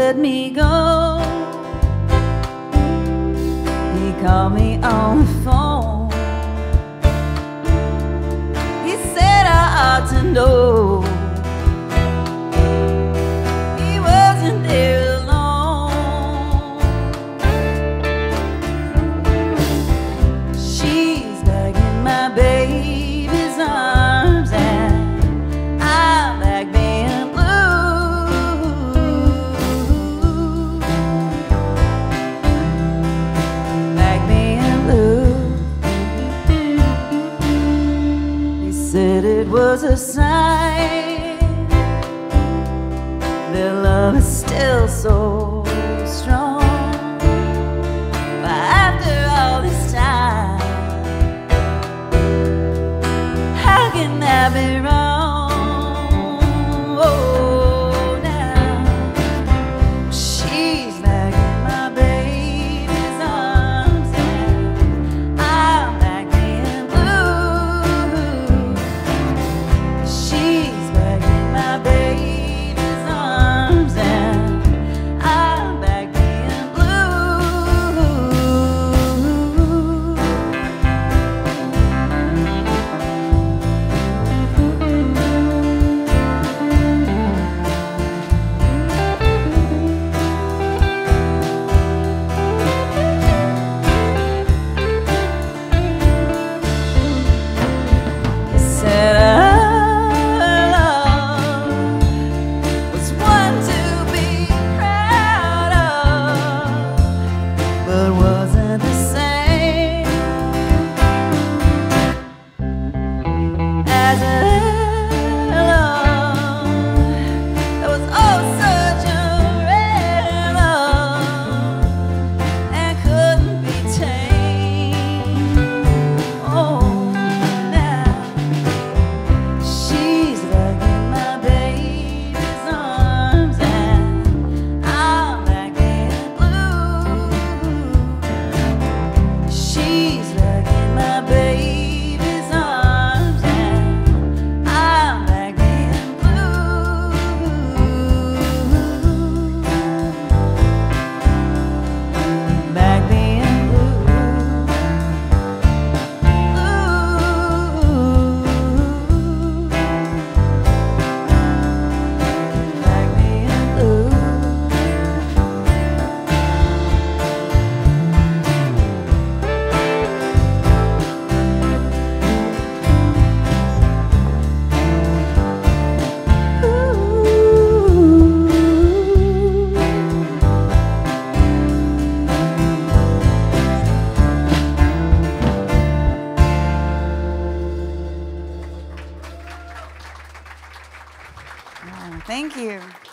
let me go. He called me on the phone. He said I ought to know he wasn't there alone. She's back in my baby's arms, and I'm back being blue. Back being blue. He said it was a sign their love is still so strong. But after all this time, how can that be wrong? Oh, now she's back in my baby's arms, and I'm back being blue. She's back in my baby's arms, and I'm back being blue. He said our love was one to be proud of, but wasn't the same as a love that was oh such a rare love and couldn't be tamed. Oh, now she's back in my baby's arms, and I'm back being blue. She's back in my baby's arms, and I'm back being blue. Back being blue. Back being blue. Thank you.